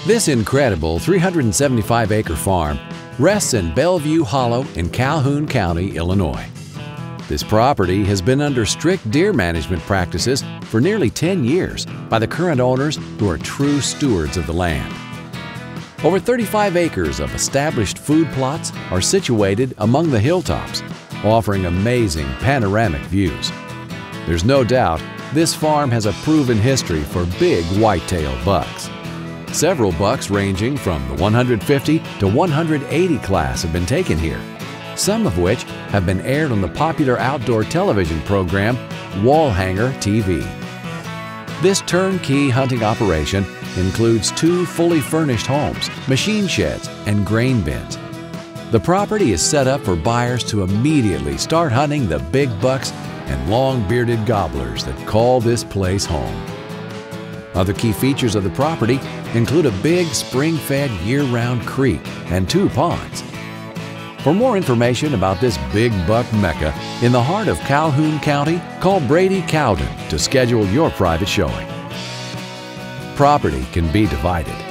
This incredible 375-acre farm rests in Bellevue Hollow in Calhoun County, Illinois. This property has been under strict deer management practices for nearly 10 years by the current owners, who are true stewards of the land. Over 35 acres of established food plots are situated among the hilltops, offering amazing panoramic views. There's no doubt this farm has a proven history for big whitetail bucks. Several bucks ranging from the 150 to 180 class have been taken here, some of which have been aired on the popular outdoor television program Wallhanger TV. This turnkey hunting operation includes 2 fully furnished homes, machine sheds, and grain bins. The property is set up for buyers to immediately start hunting the big bucks and long-bearded gobblers that call this place home. Other key features of the property include a big spring-fed year-round creek and 2 ponds. For more information about this big buck mecca in the heart of Calhoun County, call Brady Cowden to schedule your private showing. Property can be divided.